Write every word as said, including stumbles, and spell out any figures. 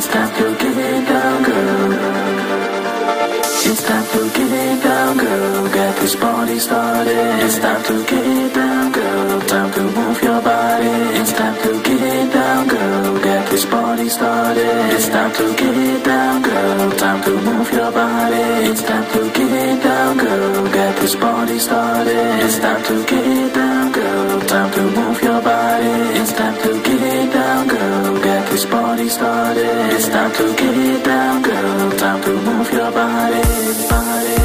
It's time to get it down, girl. It's time to get it down, girl. Get this party started. It's time to get it down, girl. Time to move your body. It's time to get it down, girl. Get this party started. It's time to get it down, girl. Time to move your body. It's time to get it down, girl. Get this party started. It's time to get it down, girl. Time to move your body. It's time to get it down, girl. Get this party started. It's time to get it down, girl. Time to move your body, body.